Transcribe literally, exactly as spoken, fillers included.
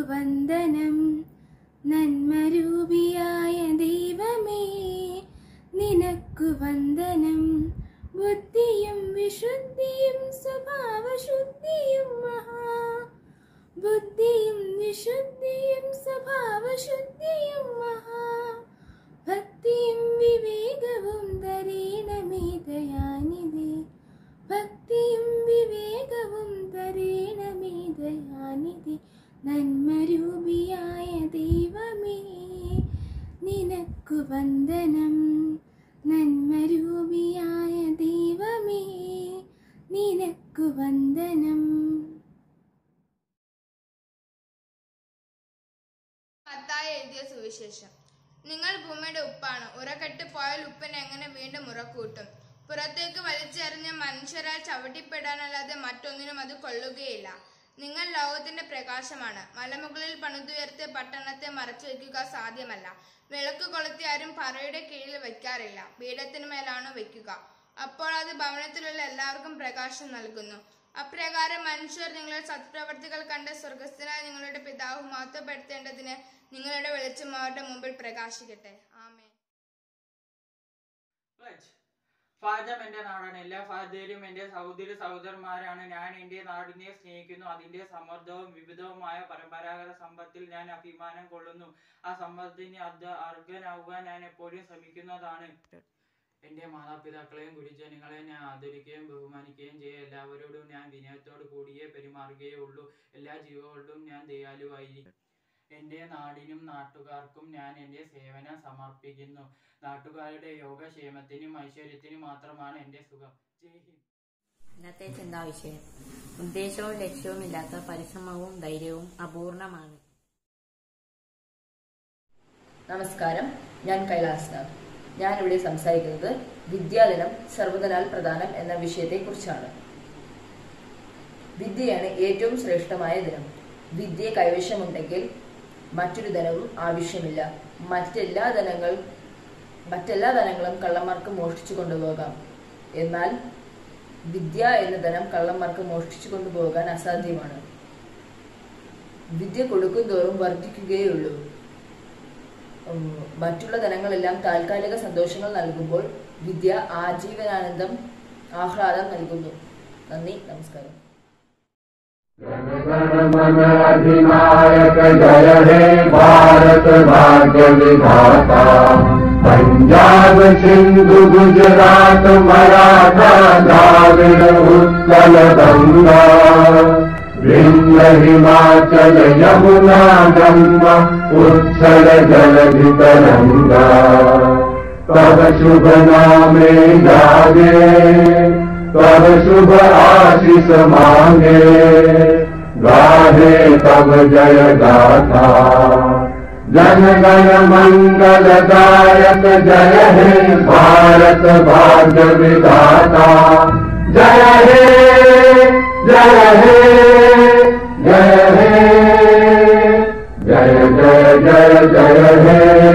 വന്ദനം നന്മരൂപിയായ ദൈവമേ നിനക്കു വന്ദനം ബുദ്ധിയും വിശുദ്ധിയും സ്വഭാവശുദ്ധിയും മഹാ ബുദ്ധിയും വിശുദ്ധിയും സ്വഭാവശുദ്ധിയും മഹാ ഭക്തിയും വിവേകവും തരേണമേ ദയാനിധി ഭക്തിയും വിവേകവും തരേണമേ ദയാനിധി നന്മരൂപിയായ ദൈവമേ നിനക്കു വന്ദനം നന്മരൂപിയായ ദൈവമേ നിനക്കു വന്ദനം. മത്തായി എഴുതിയ സുവിശേഷം. നിങ്ങൾ ഭൂമിയുടെ ഉപ്പാണ്. ഉറക്കെട്ട് പോയാൽ ഉപ്പിനെ എങ്ങനെ വീണ്ടും ഉറക്കൂട്ടും? പുറത്തേക്ക് വലിച്ചെറിഞ്ഞ മനുഷ്യരാൽ ചവിട്ടിപ്പെടാനല്ലാതെ മറ്റൊന്നിനും അത് കൊള്ളുകയില്ല. നിങ്ങൾ ലോകത്തിന്റെ പ്രകാശമാണ്. മലമുകളിൽ പണിതുയർത്തിയ പട്ടണത്തെ മറച്ചു വയ്ക്കുക സാധ്യമല്ല. വിളക്ക് കൊളുത്തി ആരും പറയുടെ കീഴിൽ വയ്ക്കാറില്ല, പീഠത്തിനു മേലാണ് വയ്ക്കുക. അപ്പോൾ അത് ഭവനത്തിലുള്ള എല്ലാവർക്കും പ്രകാശം നൽകുന്നു. അപ്രകാരം മനുഷ്യർ നിങ്ങളുടെ സത്പ്രവർത്തികൾ കണ്ട് സ്വർഗസ്ഥനായ നിങ്ങളുടെ പിതാവ് മഹത്വപ്പെടുത്തേണ്ടതിന് നിങ്ങളുടെ വെളിച്ചം അവരുടെ മുമ്പിൽ പ്രകാശിക്കട്ടെ. ആമേൻ. ഭാരതം എന്റെ നാടാണ്. എല്ലാ ഭാരതീയരും എന്റെ സഹോദരി സഹോദരന്മാരാണ്. ഞാൻ എന്റെ നാടിനെ സ്നേഹിക്കുന്നു. അതിന്റെ സമൃദ്ധവും വിവിധവുമായ പരമ്പരാഗത സമ്പത്തിൽ ഞാൻ അഭിമാനം കൊള്ളുന്നു. ആ സമ്പത്തിന് അർഹനാവുവാൻ ഞാൻ എപ്പോഴും ശ്രമിക്കുന്നതാണ്. എന്റെ മാതാപിതാക്കളെയും ഗുരുജനങ്ങളെയും ഞാൻ ആദരിക്കുകയും ബഹുമാനിക്കുകയും ചെയ്യും. എല്ലാവരോടും ഞാൻ വിനയത്തോടു കൂടിയേ പെരുമാറുകയുള്ളൂ. എല്ലാ ജീവികളോടും ഞാൻ ദയാലുവായിരിക്കും. എന്റെ നാടിനും നാട്ടുകാർക്കും ഞാൻ എന്റെ സേവനം സമർപ്പിക്കുന്നു. നാട്ടുകാരുടെ യോഗക്ഷേമത്തിനും ഐശ്വര്യത്തിനും മാത്രമാണ് എന്റെ സുഖം. ജയ് ഹിന്ദ്. ഇന്നത്തെ ചിന്താവിഷയം: ഉദ്ദേശവും ലക്ഷ്യവുമില്ലാത്ത പരിശ്രമവും ധൈര്യവും അപൂർണമാണ്. നമസ്കാരം, ഞാൻ കൈലാസ്നാഥ്. ഞാനിവിടെ സംസാരിക്കുന്നത് വിദ്യാധനം സർവ്വധനാൽ പ്രധാനം എന്ന വിഷയത്തെക്കുറിച്ചാണ്. വിദ്യയാണ് ഏറ്റവും ശ്രേഷ്ഠമായ ധനം. വിദ്യ കൈവശമുണ്ടെങ്കിൽ മറ്റൊരു ധനവും ആവശ്യമില്ല. മറ്റെല്ലാ ധനങ്ങൾ മറ്റെല്ലാ ധനങ്ങളും കള്ളന്മാർക്ക് മോഷ്ടിച്ചു കൊണ്ടുപോകാം. എന്നാൽ വിദ്യ എന്ന ധനം കള്ളന്മാർക്ക് മോഷ്ടിച്ചു കൊണ്ടുപോകാൻ അസാധ്യമാണ്. വിദ്യ കൊടുക്കും തോറും വർദ്ധിക്കുകയുള്ളൂ. മറ്റുള്ള ധനങ്ങളെല്ലാം താൽക്കാലിക സന്തോഷങ്ങൾ നൽകുമ്പോൾ വിദ്യ ആജീവനാനന്ദം, ആഹ്ലാദം നൽകുന്നു. നന്ദി, നമസ്കാരം. अधिनायक जय हे भारत भाग्य विधाता। पंजाब सिंधु गुजरात मराठा द्राविड़ उत्कल गंगा विंध्य हिमाचल यमुना गंगा उच्छल जलधि तरंगा। तब शुभ नामे जागे तब शुभ आशीष मांगे गाहे तब जय गाथा। जन गण मंगल दायक जय हे भारत भाग्य विधाता। जय हे जय हे जय हे जय जय जय जय हे।